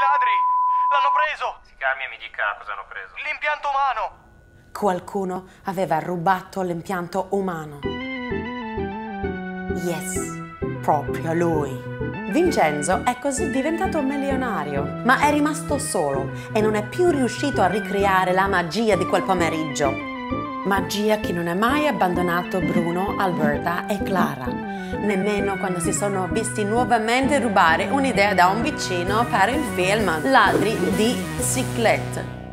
ladri! L'hanno preso! Si calmi e mi dica cosa hanno preso. L'impianto umano! Qualcuno aveva rubato l'impianto umano. Yes, proprio lui. Vincenzo è così diventato milionario, ma è rimasto solo e non è più riuscito a ricreare la magia di quel pomeriggio. Magia che non ha mai abbandonato Bruno, Alberta e Clara, nemmeno quando si sono visti nuovamente rubare un'idea da un vicino per il film Ladri di Ciclette.